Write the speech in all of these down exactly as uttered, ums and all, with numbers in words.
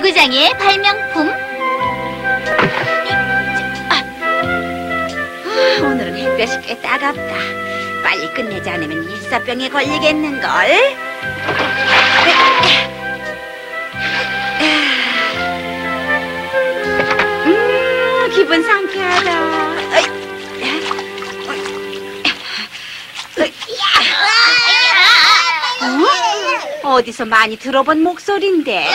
지구장의 발명품. 아, 오늘은 햇볕이 꽤 따갑다. 빨리 끝내지 않으면 일사병에 걸리겠는걸. 음, 기분 상쾌하다. 어? 어디서 많이 들어본 목소리인데.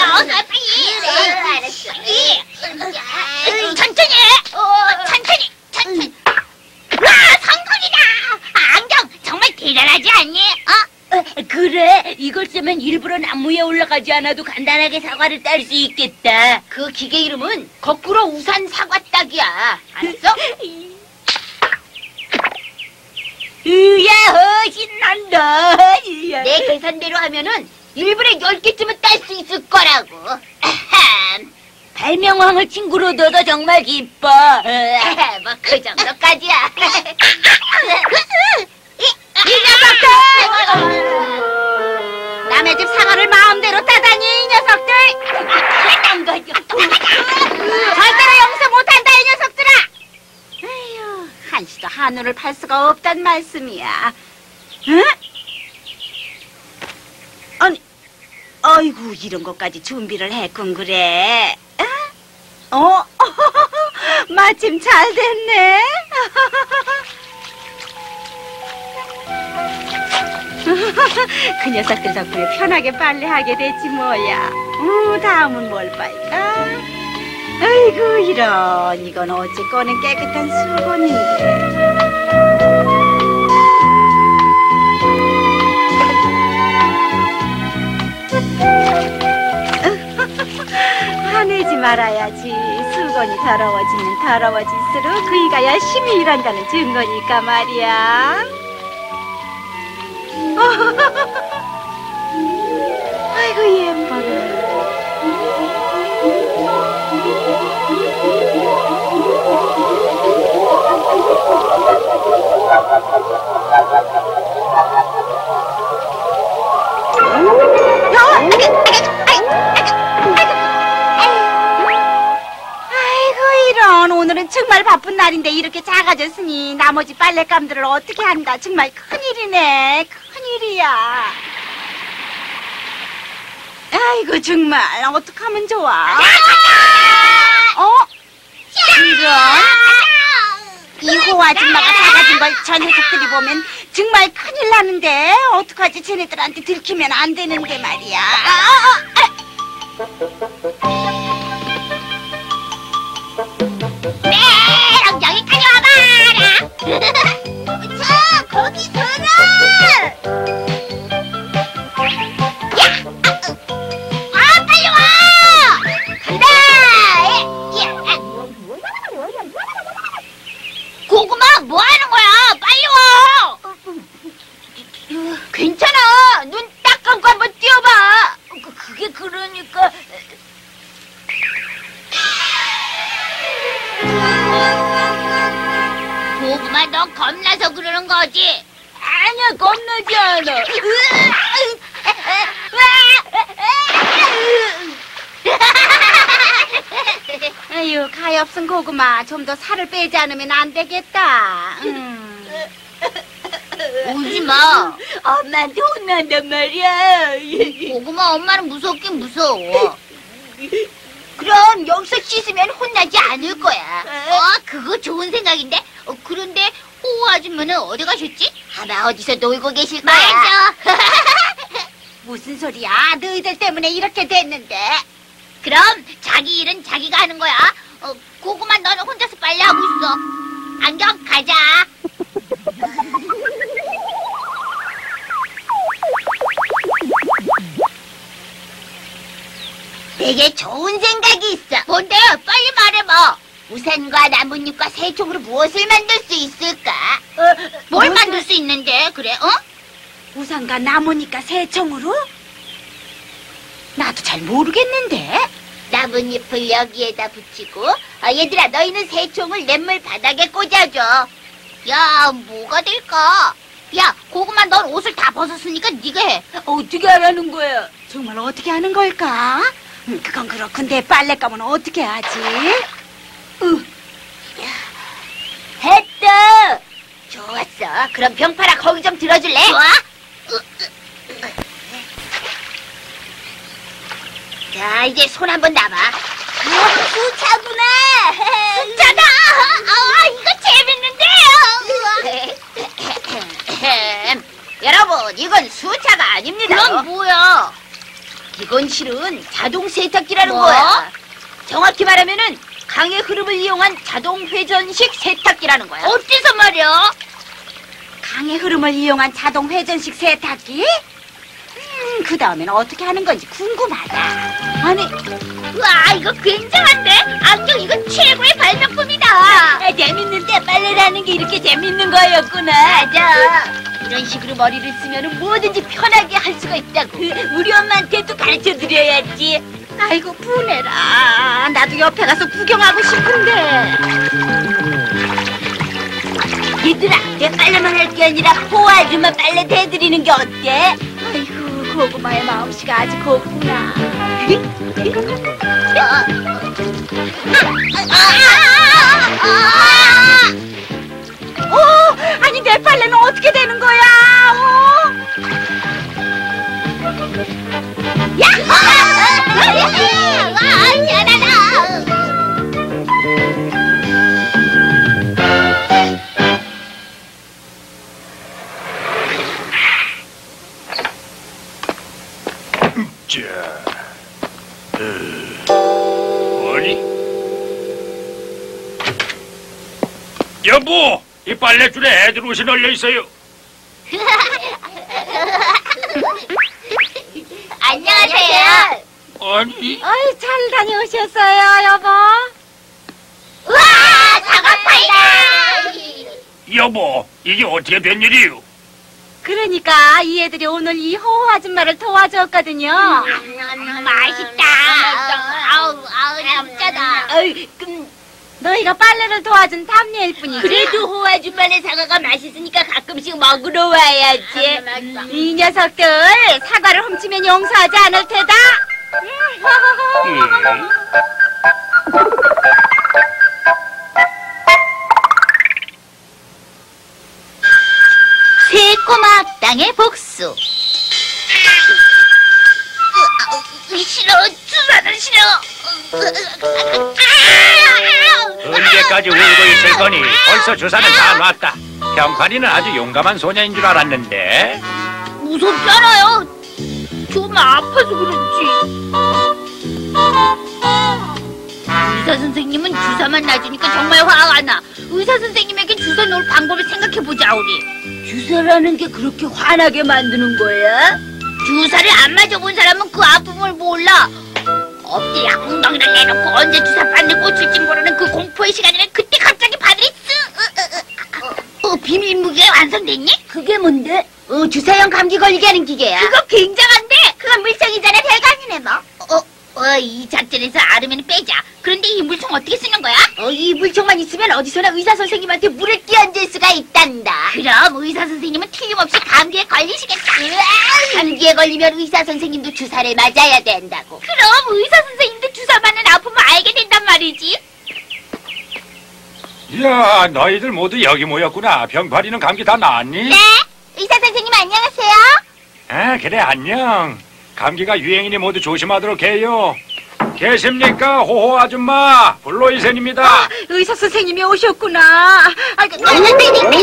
천천히! 천천히! 천천히! 와! 성공이다! 안경 정말 대단하지 않니? 어? 그래, 이걸 쓰면 일부러 나무 위에 올라가지 않아도 간단하게 사과를 딸 수 있겠다. 그 기계 이름은 거꾸로 우산 사과 따기야. 알았어? 으야, 신난다. 내 계산대로 하면은 일 분에 열 개쯤은 딸 수 있을 거라고. 아함. 발명왕을 친구로 둬서 정말 기뻐. 뭐 그 정도까지야. 이 녀석들! 남의 집 사과를 마음대로 따다니, 이 녀석들! 절대로 용서 못한다, 이 녀석들아! 에휴, 한시도 한우를 팔 수가 없단 말씀이야. 응? 아니, 아이고, 이런 것까지 준비를 했군, 그래. 어? 어? 마침 잘 됐네. 그 녀석들 덕분에 편하게 빨래하게 됐지 뭐야. 어, 다음은 뭘 빨까? 아이고 이런, 이건 어찌거는 깨끗한 수건인데. 화내지 말아야지. 수건이 더러워지면 더러워질수록 그이가 열심히 일한다는 증거니까 말이야. 아이고 예뻐라. 아이고 이런, 오늘은 정말 바쁜 날인데 이렇게 작아졌으니 나머지 빨랫감들을 어떻게 한다. 정말 큰일이네. 큰일이야. 아이고 정말 어떡하면 좋아. 어? 이런, 이호 아줌마가 사가진 걸 저 녀석들이 보면 정말 큰일 나는데 어떡하지. 쟤네들한테 들키면 안 되는데 말이야. 네, 여기까지 와봐라. 자, 거기 서라. 고구마, 뭐 하는 거야? 빨리 와! 괜찮아. 눈 딱 감고 한번 뛰어봐. 그게 그러니까. 고구마, 너 겁나서 그러는 거지? 아니야, 겁나지 않아. 아유, 가엾은 고구마. 좀 더 살을 빼지 않으면 안 되겠다. 음. 울지 마. 엄마한테 혼난단 말이야. 고구마 엄마는 무섭긴 무서워. 그럼 여기서 씻으면 혼나지 않을 거야. 어, 그거 좋은 생각인데? 어, 그런데 호호 아줌마는 어디 가셨지? 아마 어디서 놀고 계실 거야. 맞아. 무슨 소리야? 너희들 때문에 이렇게 됐는데. 그럼 자기 일은 자기가 하는 거야. 어, 고구마 너는 혼자서 빨래하고 있어. 안경 가자. 되게 좋은 생각이 있어. 뭔데? 빨리 말해봐. 우산과 나뭇잎과 새총으로 무엇을 만들 수 있을까? 어, 뭘 무슨- 만들 수 있는데? 그래, 어? 우산과 나무니까 새총으로? 나도 잘 모르겠는데. 나뭇잎을 여기에다 붙이고, 아, 얘들아, 너희는 새총을 냇물 바닥에 꽂아줘. 야, 뭐가 될까? 야, 고구마, 넌 옷을 다 벗었으니까 네가 해. 어떻게 하라는 거야? 정말 어떻게 하는 걸까? 음, 그건 그렇군데 빨랫감은 어떻게 하지? 으, 했다. 좋았어. 그럼 병파라 거기 좀 들어줄래? 좋아. 자, 이제 손 한번 놔봐. 수차구나. 진짜다. 아, 이거 재밌는데요. 여러분, 이건 수차가 아닙니다. 그럼 뭐야? 이건 실은 자동 세탁기라는 뭐? 거야. 정확히 말하면은 강의 흐름을 이용한 자동 회전식 세탁기라는 거야. 어째서 말이야? 강의 흐름을 이용한 자동 회전식 세탁기? 음, 그 다음엔 어떻게 하는 건지 궁금하다. 아니, 와, 이거 굉장한데? 안경 이거 최고의 발명품이다. 아, 재밌는데 빨래라는 게 이렇게 재밌는 거였구나. 맞아. 이런 식으로 머리를 쓰면 뭐든지 편하게 할 수가 있다고. 우리 엄마한테도 가르쳐 드려야지. 아이고 분해라. 나도 옆에 가서 구경하고 싶은데. 얘들아, 내 빨래만 할 게 아니라 호호 아줌마 빨래 대드리는 게 어때? 아이고 고구마의 마음씨가 아주 곱구나. 오, 아니 내 빨래는 어떻게 되는 거야? 어? 와, 잘하다. 자, 어, 어리? 여보, 이 빨랫줄에 애들 옷이 널려 있어요. 안녕하세요. 아니, 어이 잘 다녀오셨어요 여보? 우와, 사과파이다. 여보, 이게 어떻게 된 일이요? 그러니까 이 애들이 오늘 이 호호 아줌마를 도와줬거든요. 맛있다. 아우, 아우, 진짜다. 어이, 끔, 너희가 빨래를 도와준 답례일 뿐이지. 그래도 호호 아줌마네 사과가 맛있으니까 가끔씩 먹으러 와야지. 음. 이 녀석들 사과를 훔치면 용서하지 않을 테다. 새 꼬마 악당의 복수. 싫어, 주사는 싫어. 언제까지 울고 있을 거니? 벌써 주사는 다 놨다. 병파리는 아주 용감한 소녀인 줄 알았는데. 무섭잖아요. 좀 아파서 그렇지. 의사 선생님은 주사만 놔주니까 정말 화가 나. 의사 선생님에게 주사 놓을 방법을 생각해보자, 우리. 주사라는 게 그렇게 화나게 만드는 거야? 주사를 안 맞아본 사람은 그 아픔을 몰라. 엎드려 엉덩이를 내놓고 언제 주사 바늘 꽂힐지 모르는 그 공포의 시간이면 그때 갑자기 바늘이 쓱. 어, 어, 비밀 무기가 완성됐니? 그게 뭔데? 어, 주사용 감기 걸리게 하는 기계야. 그거 굉장한데? 그건 물성이잖아. 별거 아니네 뭐. 어, 어, 이 작전에서 아르면 빼자. 그런데 이 물총 어떻게 쓰는 거야? 어, 이 물총만 있으면 어디서나 의사 선생님한테 물을 끼얹을 수가 있단다. 그럼 의사 선생님은 틀림없이 감기에 걸리시겠다. 감기에 걸리면 의사 선생님도 주사를 맞아야 된다고. 그럼 의사 선생님도 주사 맞는 아픔을 알게 된단 말이지. 야, 너희들 모두 여기 모였구나. 병파리는 감기 다 나았니? 네, 의사 선생님 안녕하세요. 아, 그래, 안녕. 감기가 유행이니 모두 조심하도록 해요. 계십니까, 호호 아줌마? 블로이센입니다. 아, 의사 선생님이 오셨구나. 아이고, 아이고, 아이고,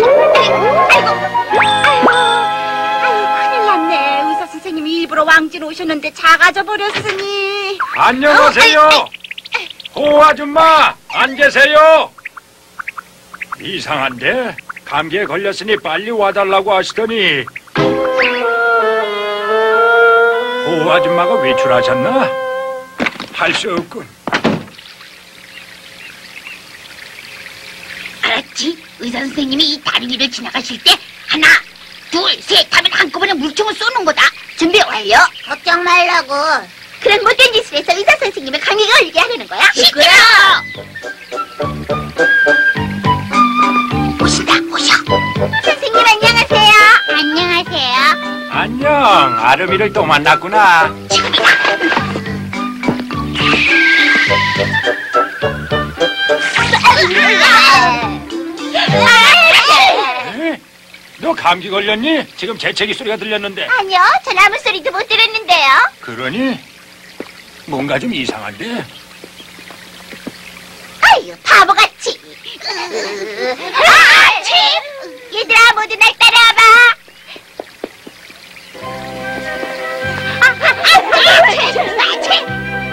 아이고, 아이고, 큰일 났네. 의사 선생님이 일부러 왕진 오셨는데 작아져 버렸으니. 안녕하세요. 호호 아줌마, 안 계세요? 이상한데? 감기에 걸렸으니 빨리 와달라고 하시더니 호호 아줌마가 외출하셨나? 할 수 없군. 알았지? 의사 선생님이 이 다리 위를 지나가실 때 하나, 둘, 셋 하면 한꺼번에 물총을 쏘는 거다. 준비 완료. 걱정 말라고. 그런 못된 짓을 해서 의사 선생님의 감기가 걸리게 하려는 거야? 시끄러! 오신다, 오셔. 선생님 안녕하세요. 안녕하세요. 안녕, 아름이를 또 만났구나. 지금이다. 너 감기 걸렸니? 지금 재채기 소리가 들렸는데. 아니요, 전 아무 소리도 못 들었는데요. 그러니? 뭔가 좀 이상한데? 아유, 바보같이. 아, 치! 얘들아, 모두 날 따라와봐. 아, 아, 아, 치! 아, 치!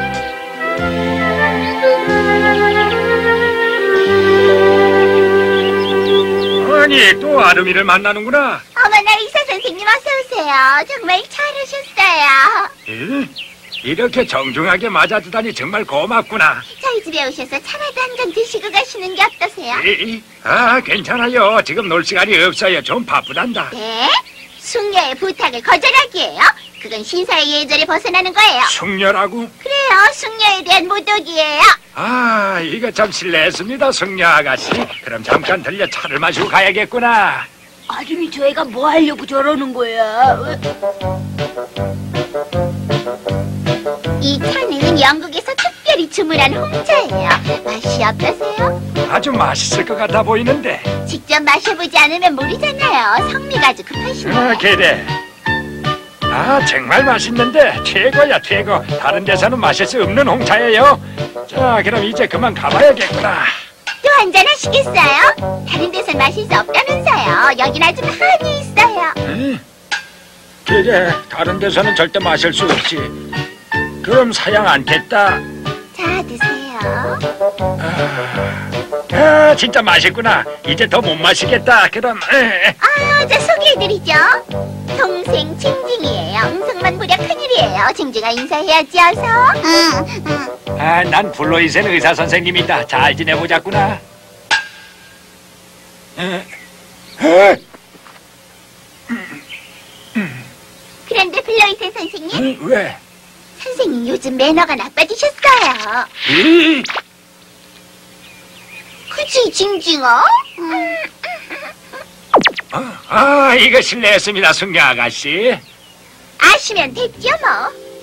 아니, 또 아름이를 만나는구나. 어머나, 의사 선생님 어서 오세요. 정말 잘 오셨어요. 에? 이렇게 정중하게 맞아주다니 정말 고맙구나. 저희 집에 오셔서 차라도 한 잔 드시고 가시는 게 어떠세요? 에? 아, 괜찮아요. 지금 놀 시간이 없어요. 좀 바쁘단다. 네? 숙녀의 부탁을 거절하기예요? 그건 신사의 예절에 벗어나는 거예요. 숙녀라고? 그래요, 숙녀에 대한 모독이에요. 아, 이거 참 실례했습니다, 숙녀 아가씨. 그럼 잠깐 들려 차를 마시고 가야겠구나. 아줌이 저 애가 뭐 하려고 저러는 거야? 이 차는 영국에서 특별히 주문한 홍차예요. 맛이 어떠세요? 아주 맛있을 것 같아 보이는데. 직접 마셔보지 않으면 모르잖아요. 성미가 아주 급하시네요. 아, 그래. 아, 정말 맛있는데 최고야, 최고. 다른 데서는 마실 수 없는 홍차예요. 자, 그럼 이제 그만 가봐야겠구나. 또 한잔 하시겠어요? 다른 데선 마실 수 없다면서요. 여긴 아주 많이 있어요. 응? 그래, 다른 데서는 절대 마실 수 없지. 그럼 사양 않겠다. 자, 드세요. 아, 아, 진짜 맛있구나. 이제 더 못 마시겠다. 그럼. 에. 아, 자, 소개해드리죠. 동생 징징이에요. 응성만 부려 큰일이에요. 징징아 인사해야지 어서. 응, 응. 아, 난 블로이센 의사 선생님이다. 잘 지내보자꾸나. 에. 에. 그런데 블로이센 선생님, 응, 왜? 선생님 요즘 매너가 나빠지셨어요. 이. 그치, 징징아? 음. 아, 아, 이거 실례했습니다, 숙녀 아가씨. 아시면 됐죠, 뭐.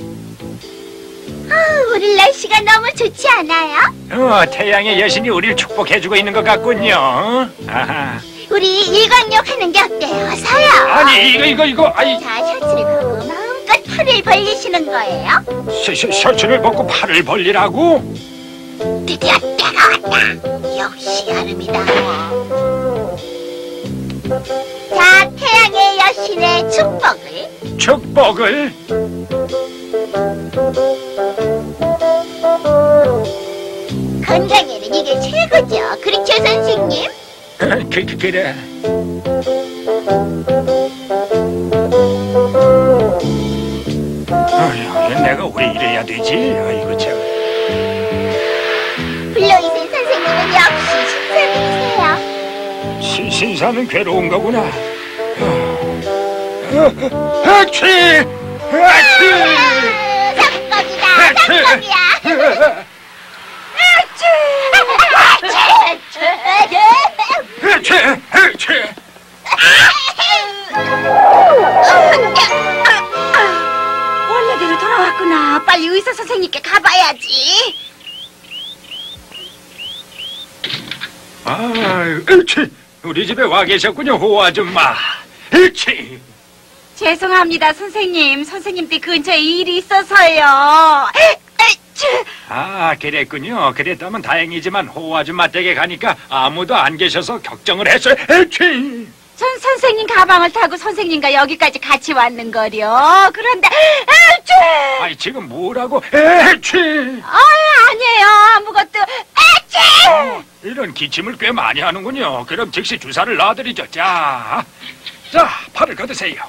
아, 오늘 날씨가 너무 좋지 않아요? 어, 태양의 여신이 우리를 축복해주고 있는 것 같군요. 아하. 우리 일광욕 하는 게 어때요? 어서요. 아니, 이거, 이거, 이거, 아이, 자, 셔츠를 벗고 마음껏 팔을 벌리시는 거예요. 셔, 셔, 셔츠를 벗고 팔을 벌리라고? 드디어 때가 왔다. 역시 아름이다. 자, 태양의 여신의 축복을. 축복을? 건강에는 이게 최고죠. 그렇죠, 선생님? 그, 그, 그래. 어휴, 내가 왜 이래야 되지? 아이고, 참. 블로이센 선생님은 역시 신사분이세요. 신, 신사는 괴로운 거구나. 아치! 아치! 성공이다, 성공이야. 아치! 아치! 원래대로 돌아왔구나. 빨리 의사 선생님께 가봐야지. 아유, 으치! 우리 집에 와 계셨군요, 호 아줌마. 으치! 죄송합니다, 선생님. 선생님 댁 근처에 일이 있어서요. 에이치! 아, 그랬군요. 그랬다면 다행이지만 호 아줌마 댁에 가니까 아무도 안 계셔서 걱정을 했어요. 으치! 전 선생님 가방을 타고 선생님과 여기까지 같이 왔는 거려. 그런데 에이치! 아이, 지금 뭐라고? 으치! 아, 아니에요. 아무것도. 에이치! 어, 이런 기침을 꽤 많이 하는군요. 그럼 즉시 주사를 놔드리죠. 자, 자, 팔을 걷으세요.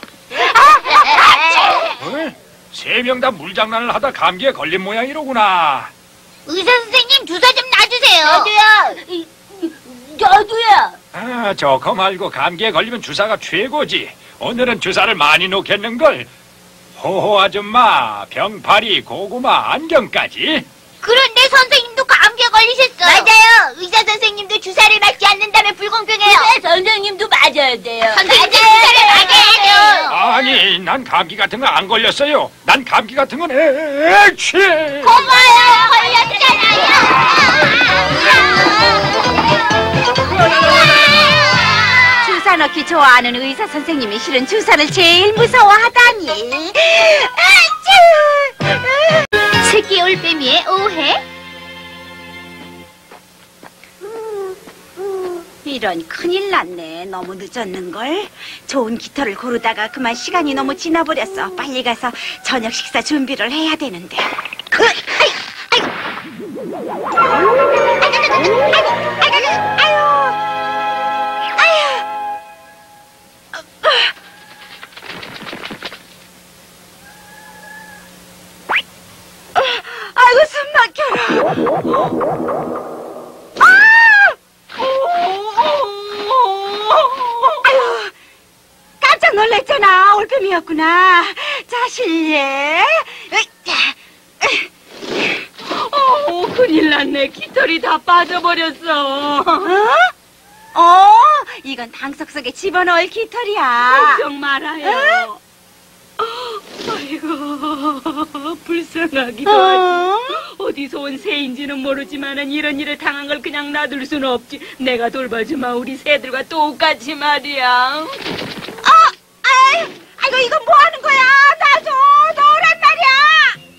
어? 세 명 다 물장난을 하다 감기에 걸린 모양이로구나. 의사 선생님 주사 좀 놔주세요. 저도요. 저도요. 아, 저거 말고 감기에 걸리면 주사가 최고지. 오늘은 주사를 많이 놓겠는걸. 호호 아줌마, 병파리, 고구마, 안경까지. 그런데 선생님도 감기에 걸리셨어요. 맞아요. 의사 선생님도 주사를 맞지 않는다면 불공평해요. 네, 선생님도 맞아야 돼요. 선생님도 주사를 맞아야죠. 아니, 난 감기 같은 거 안 걸렸어요. 난 감기 같은 건 에취. 고마워요. 걸렸잖아요. 주사 주사 넣기 좋아하는 의사 선생님이 실은 주사를 제일 무서워하다니. 아쭈! 새끼 올빼미의 오해? 이런, 큰일 났네. 너무 늦었는걸. 좋은 깃털을 고르다가 그만 시간이 너무 지나버렸어. 빨리 가서 저녁 식사 준비를 해야 되는데. 그, 아이, 아이고. 아이고, 아이고, 아이고, 아이고, 아유. 아이고, 숨 막혀라. 아유, 깜짝 놀랐잖아. 올빼미였구나. 자, 실례. 어, 큰일 났네. 깃털이 다 빠져버렸어. 어? 어, 이건 방석 속에 집어넣을 깃털이야. 걱정 말아요. 아이고, 불쌍하기도 어? 하지. 어디서 온 새인지는 모르지만은 이런 일을 당한 걸 그냥 놔둘 수는 없지. 내가 돌봐주마 우리 새들과 똑같이 말이야. 어, 아이, 아이고, 이건 뭐 하는 거야? 놔줘, 넣으란 말이야.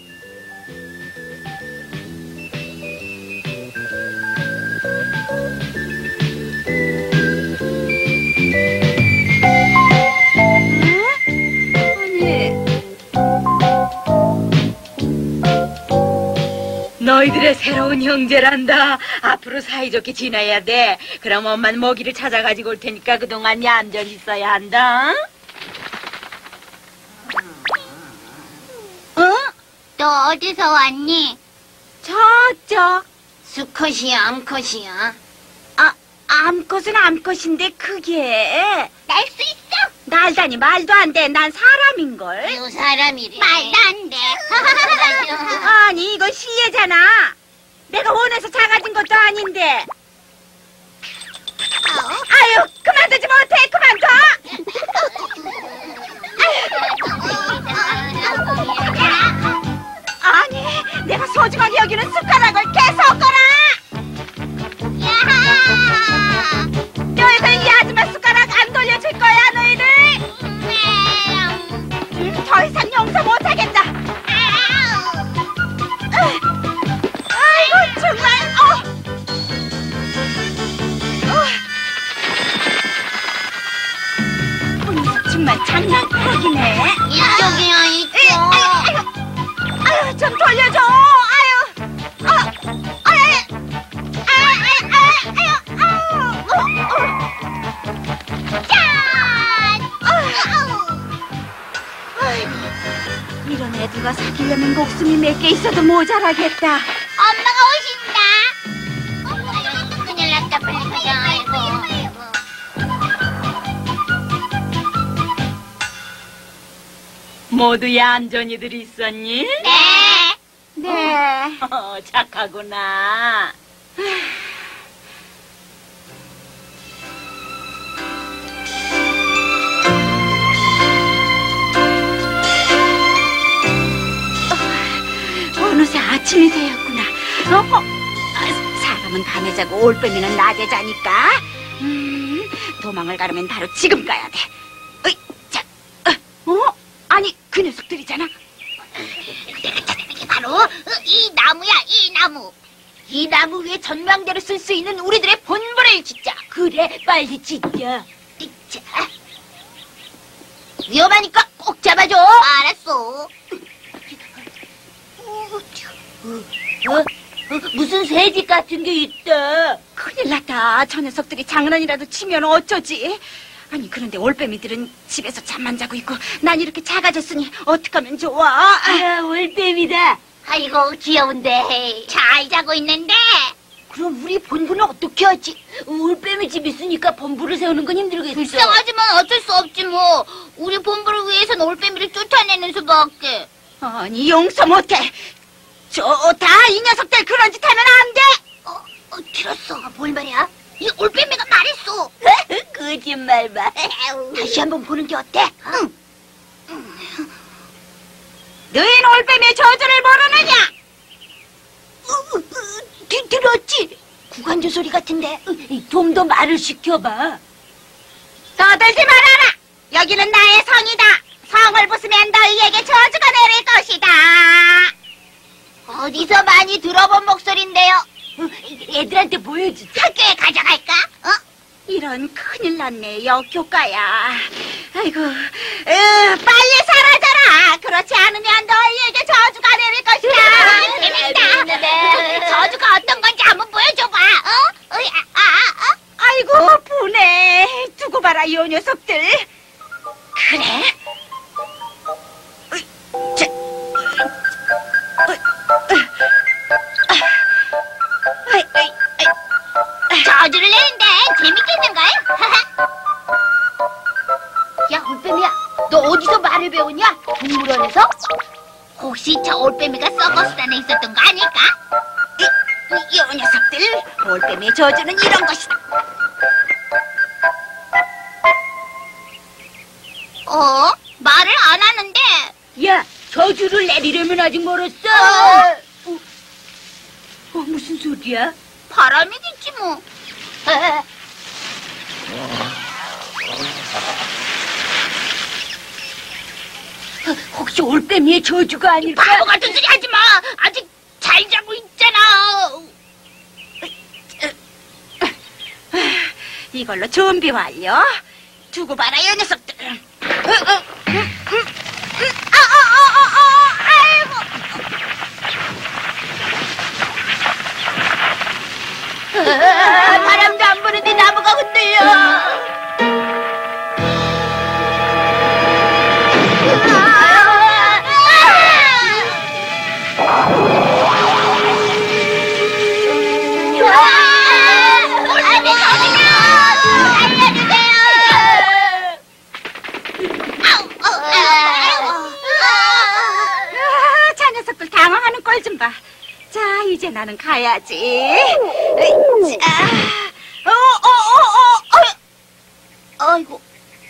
너희들의 새로운 형제란다. 앞으로 사이좋게 지내야 돼. 그럼 엄마는 먹이를 찾아가지고 올 테니까 그동안 얌전히 있어야 한다. 응? 너 어디서 왔니? 저쪽. 수컷이야, 암컷이야? 아, 암컷은 암컷인데 그게 날 수 있어? 날다니 말도 안 돼. 난 사람인걸. 요 사람이래. 말도 안 돼. 아니, 이거 시예잖아. 내가 원해서 작아진 것도 아닌데. 아유, 그만두지 못해. 그만둬. 아니, 내가 소중하게 여기는 숟가락을 계속 꺼라. 너희들 이 아줌마 숟가락 안 돌려줄 거야, 너희들? 음, 더 이상 용서 못하겠다. 아이고, 정말, 어. 어. 녀석 정말 장난꾸러기네. 이쪽이야, 이쪽. 아유, 아유, 좀 돌려줘. 아유, 어, 아유, 아유, 아유, 아유, 아유, 아유. 짠! 아이고, 이런 애들과 사귀려면 목숨이 몇 개 있어도 모자라겠다. 엄마가 오신다. 아이고, 큰일 났다, 빨리 가자. 아이고. 모두 얌전히들 있었니? 네. 네. 어, 착하구나. 어느새 아침이 되었구나. 어? 어? 아, 사람은 밤에 자고 올빼미는 낮에 자니까. 음, 도망을 가려면 바로 지금 가야 돼. 어이, 자, 어? 어? 아니, 그 녀석들이잖아. 내가 찾아낸 게 바로 어, 이 나무야, 이 나무. 이 나무 위에 전망대를 쓸 수 있는 우리들의 본분을 짓자. 그래, 빨리 짓자. 자, 위험하니까 꼭 잡아줘. 알았어. 어? 어? 무슨 새집 같은 게 있다. 큰일 났다. 저 녀석들이 장난이라도 치면 어쩌지? 아니, 그런데 올빼미들은 집에서 잠만 자고 있고 난 이렇게 작아졌으니 어떡하면 좋아? 아, 올빼미다. 아이고, 귀여운데. 잘 자고 있는데. 그럼 우리 본분은 어떻게 하지? 올빼미 집 있으니까 본부를 세우는 건 힘들겠어. 불쌍하지만 어쩔 수 없지 뭐. 우리 본부를 위해선 올빼미를 쫓아내는 수밖에. 아니, 용서 못해. 좋다. 이 녀석들 그런 짓 하면 안 돼. 어, 어 들었어. 뭘 말이야? 이 올빼미가 말했어. 거짓말 마. 다시 한번 보는 게 어때? 응. 너희는 올빼미의 저주를 모르느냐? 어, 어, 드, 들었지? 구간조 소리 같은데. 좀 더 말을 시켜봐. 떠들지 말아라. 여기는 나의 성이다. 성을 부수면 너희에게 저주가 내릴 것이다. 어디서 많이 들어본 목소리인데요. 애들한테 보여주자. 학교에 가져갈까? 어? 이런 큰일 났네, 역효과야. 아이고, 으, 빨리 사라져라. 그렇지 않으면 너희에게 저주가 내릴 것이다. 재밌다. 저주가 어떤 건지 한번 보여줘봐. 어? 어이, 아, 아, 아, 어? 아이고, 분해. 두고 봐라, 이 녀석들. 그래? 으이, 자, 으이, 으이, 으이, 으이, 으이. 저주를 내는데 재밌겠는걸? 야, 올빼미야, 너 어디서 말을 배웠냐? 동물원에서? 혹시 저 올빼미가 서커스단에 있었던 거 아닐까? 이, 이, 이 녀석들, 올빼미의 저주는 이런 것이다. 어? 말을 안 하는데. 야, 저주를 내리려면 아직 멀었어. 어. 어, 어, 무슨 소리야? 바람이겠지 뭐. 혹시 올빼미의 저주가 아닐까? 바보 같은 소리 하지 마. 아직 잘 자고 있잖아. 이걸로 준비 완료. 두고 봐라, 이 녀석들. 으, 으, 음, 음, 음, 아, 아, 아, 아, 아, 아이고. 아, 바람도 안 부는데 나무가 흔들려. 아, 자 녀석들 당황하는 꼴 좀 봐. 자, 이제 나는 가야지. 으이, 자, 어, 어, 어, 어, 어. 아이고.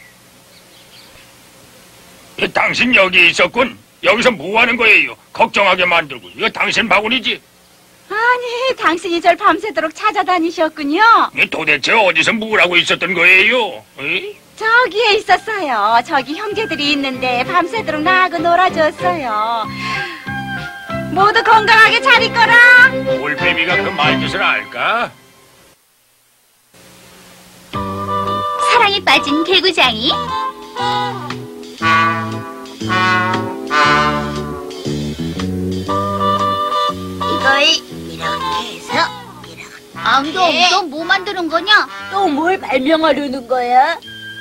예, 당신 여기 있었군. 여기서 뭐 하는 거예요? 걱정하게 만들고. 이거 당신 바구니지? 아니, 당신이 절 밤새도록 찾아다니셨군요. 예, 도대체 어디서 뭘 하고 있었던 거예요? 에? 저기에 있었어요. 저기 형제들이 있는데 밤새도록 나하고 놀아줬어요. 모두 건강하게 잘 있거라. 올빼미가 그 말뜻을 알까? 사랑에 빠진 개구장이. 이걸 이렇게 해서 이렇게. 안경, 너 뭐 만드는 거냐? 또 뭘 발명하려는 거야?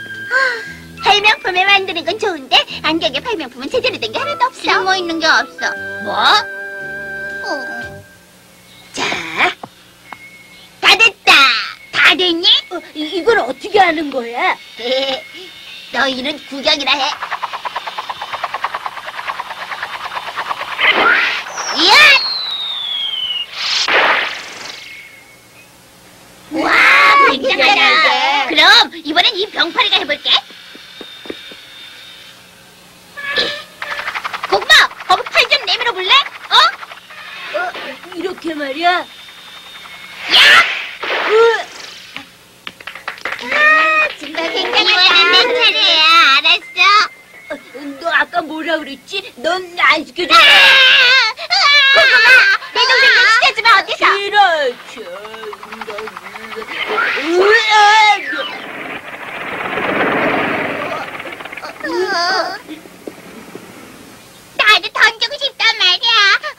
발명품을 만드는 건 좋은데 안경에 발명품은 제대로 된 게 하나도 없어. 숨어 있는 게 없어. 뭐? 어. 자, 다 됐다. 다 됐니? 어, 이, 이걸 어떻게 하는 거야? 너희는 구경이나 해. 이야! 와, 굉장하다. 그럼 이번엔 이 병파리가 해볼게. 고구마, 거기 팔 좀 내밀어 볼래? 어? 어, 이렇게 말이야? 야! 아, 정말 굉장하다. 이번엔 내 차례야. 알았어. 어, 너 아까 뭐라 그랬지? 넌 안 시켜줘. 고구마, 내 동생을 시켜주면 어때서? 싫어. 나도 던지고 싶단 말이야.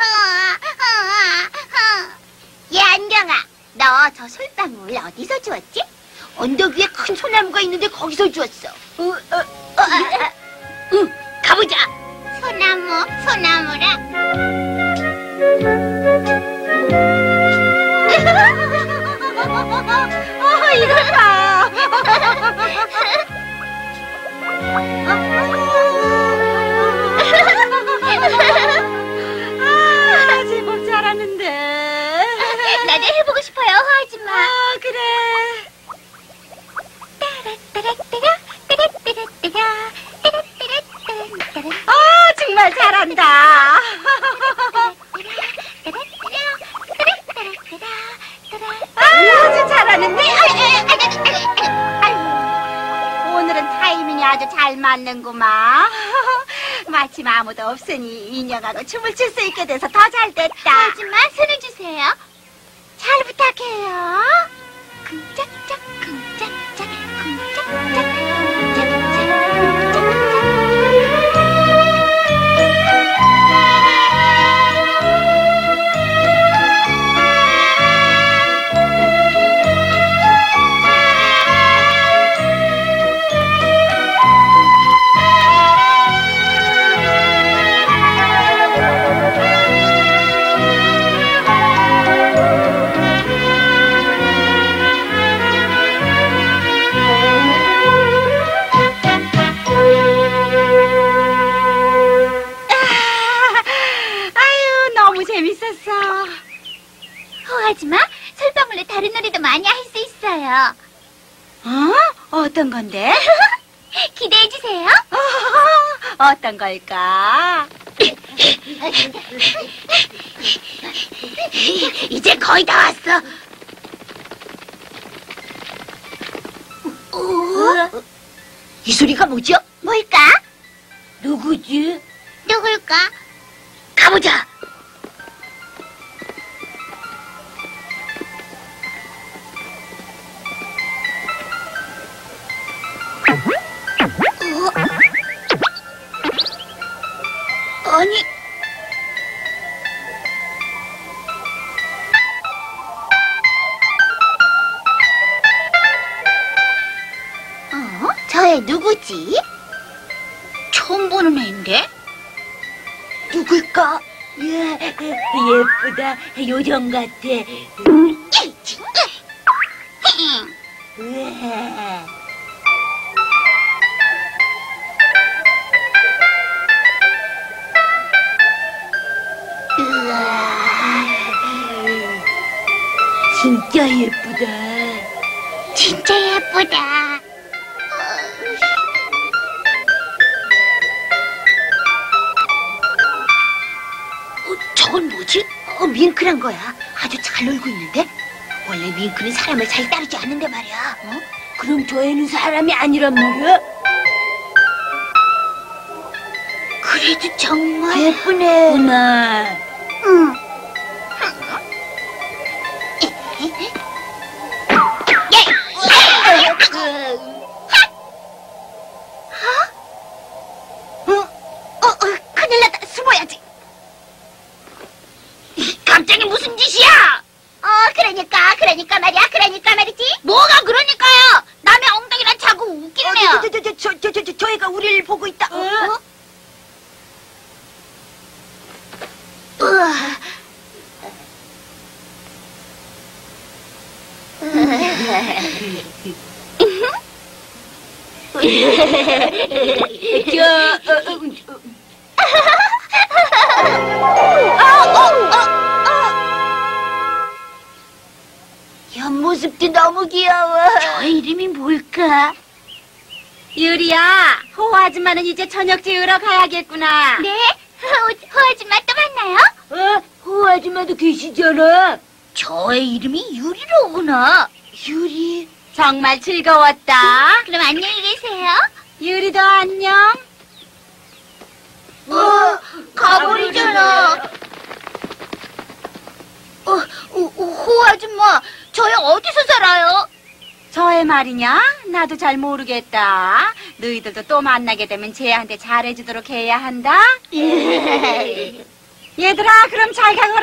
얘 안경아, 너 저 솔방울 어디서 주웠지? 언덕 위에 큰 소나무가 있는데 거기서 주웠어. 어, 어, 어, 아, 아. 응, 가보자. 소나무, 소나무라. 어, 이걸 봐. 아, 제법 잘하는데. 나도 해보고 싶어요. 하지 마. 아, 그래. 아, 정말 잘한다. 아, 아주 잘하는데. 아유, 아유, 아유, 아유. 맞는구만. 마침 아무도 없으니 인형하고 춤을 출 수 있게 돼서 더 잘 됐다. 하지만 손을 주세요. 잘 부탁해요. 쿵짝짝 쿵짝짝 쿵짝짝 쿵짝짝. 아유, 너무 재밌었어. 호하지마, 솔방울로 다른 놀이도 많이 할 수 있어요. 어? 어떤 건데? 기대해주세요. 어떤 걸까? 이제 거의 다 왔어. 어? 이 소리가 뭐죠? 뭘까? 누구지? 누굴까? 가보자. 아니, 어? 저 애 누구지? 처음 보는 애인데? 누굴까? 예, 예쁘다. 요정 같아. 으아. 진짜 예쁘다. 진짜 예쁘다. 어, 저건 뭐지? 어, 밍크란 거야. 아주 잘 놀고 있는데? 원래 밍크는 사람을 잘 따르지 않는데 말이야. 어? 그럼 저 애는 사람이 아니란 말이야? 그래도 정말 예쁘네. 구나. 응. 어? 어, 어, 큰일 났다. 숨어야지. 갑자기 무슨 짓이야? 어, 그러니까, 그러니까 말이야, 그러니까 말이지. 뭐가 그러니까요? 남의 엉덩이랑 자꾸 웃기네요. 어, 저, 저, 저, 저, 저, 저, 저, 저 애가 우리를 보고 있다. 어? 어? 우와. 저, 어, 어, 옆모습도 너무 귀여워. 저 이름이 뭘까? 유리야, 호 아줌마는 이제 저녁 지으러 가야겠구나. 네? 호, 호 아줌마 또 만나요? 어? 호 아줌마도 계시잖아. 저의 이름이 유리로구나. 유리. 정말 즐거웠다. 그럼 안녕히 계세요. 유리도 안녕. 어, 가버리잖아. 어, 어, 어, 호 아줌마, 저희 어디서 살아요? 저의 말이냐? 나도 잘 모르겠다. 너희들도 또 만나게 되면 쟤한테 잘해주도록 해야 한다. 얘들아, 그럼 잘 가거라.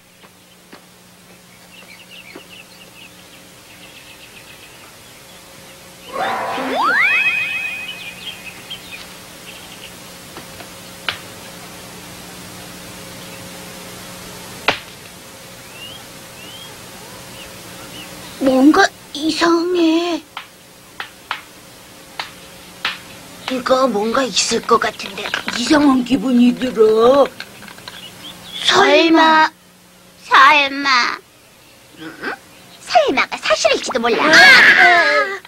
뭔가 이상해. 이거 뭔가 있을 것 같은데 이상한 기분이 들어. 설마, 설마. 응? 설마가 사실일지도 몰라. 아!